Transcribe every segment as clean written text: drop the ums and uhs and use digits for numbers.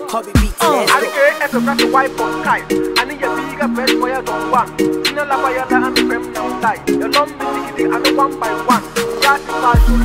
Hobby beats, let's I go. get a fresh wife on Sky. I need a bigger fresh wire on one. In a labayala and the criminal die. The long bit and the one by one. That's the fashion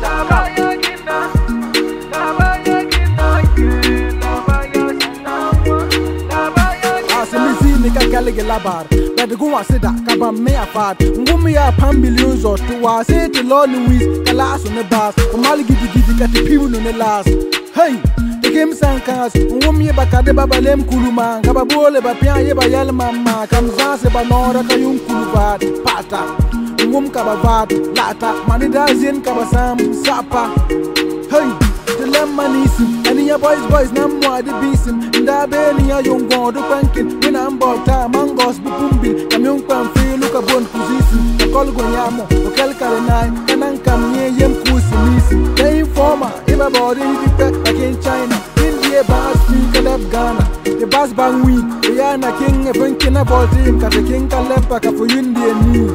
Nika kalige labar, but the go say that kaba me afat. Ngumi ya pan millions or two. I say to Lord Louis, kalas on the bus. Umali gidi got the people on the last. Hey, the game sankas. Ngumi bakade babalem kuluma. Kababole ba pia ye ba yel mama. Kamzase ba nora kayum kulubat. Pata, ngum kabavat. Lata, manida zin kabasam sapa. Hey. Lemmanisim, and your boys, Namwa the beasim, and I barely a young god to banking. When I'm bought time, mangos, bumbi, and young pan free look a bone kuzisim, a colgonyamo, or calcarinai, and uncome near yem kusim. The informer, everybody like in China, India, Bas, Caleb Ghana, the Bas Bang week, the Yana King, a banking about him, got the King Calebaka for Indian new.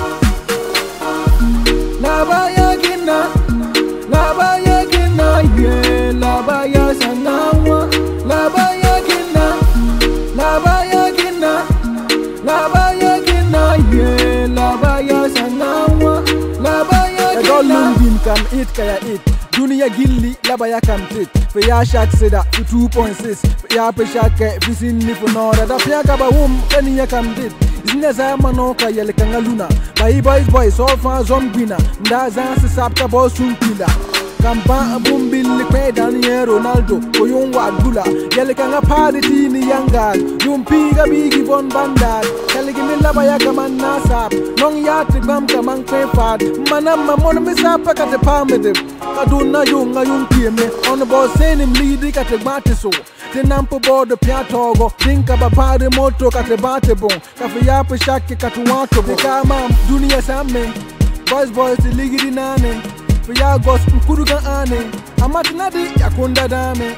Nabaya Gina, Nabaya. Labaya sanawa, labaya gina, labaya gina, labaya gina, yeah, labaya sanawa, labaya gina. Golden can eat kaya eat. Dunia gilli labaya can take. For ya shak seda for 2.6. For ya pe shake visin ni for nora. Da pia kaba kani ya can did. Zineza manoka yele kangaluna. Bai boys all fans on bina. Nda zansi sapka boss sumpila. Kampa abumbil kwe Daniel Ronaldo Oyungwa Gula Yele kanga party ni yanga Yumpiga bigi von bandad Kali gimi laba ya kaman nasap Nong yati bam kamang kwe fad Manama mona misapa kate pamede Kaduna yunga yungkieme On the boss saying him leadi kate bate so Tenampo bodo pia togo Dinka babade moto kate bate bon Kafe yape shaki kate wato bo Kama dunia same Boys the ligi nane ya gospel kuruga ane amatina di yakunda dame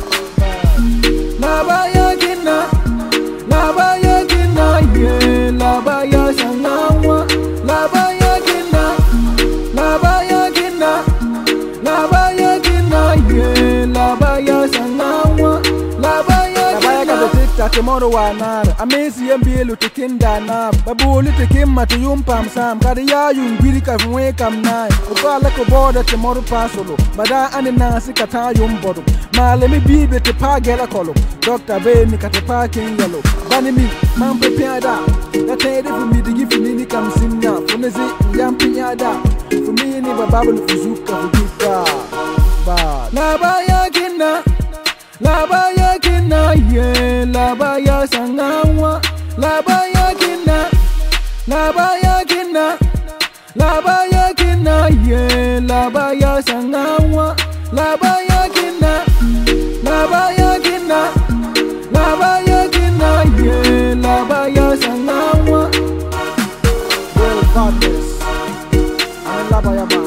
labaya gina ye labaya sanawa labaya gina ye labaya sanawa labaya gina tomorrow wanar amesi yembielu tikinda na babuli tikimma tuyumpam sam kadiya yumbiri ka fwe kam nai ukala ko boda tomorrow pasolo bada anina sikata yumbodo malemi bibe te pagela kolo doctor beni kate parking yellow bani mi man prepared that tede for me to give ni kam simna funezi yampinyada for me ni bababulu fuzuka fugita ba labaya gina labaya gina ye labaya sanawa labaya gina ye labaya sanawa labaya gina ye labaya sanawa well goddess I'm labaya man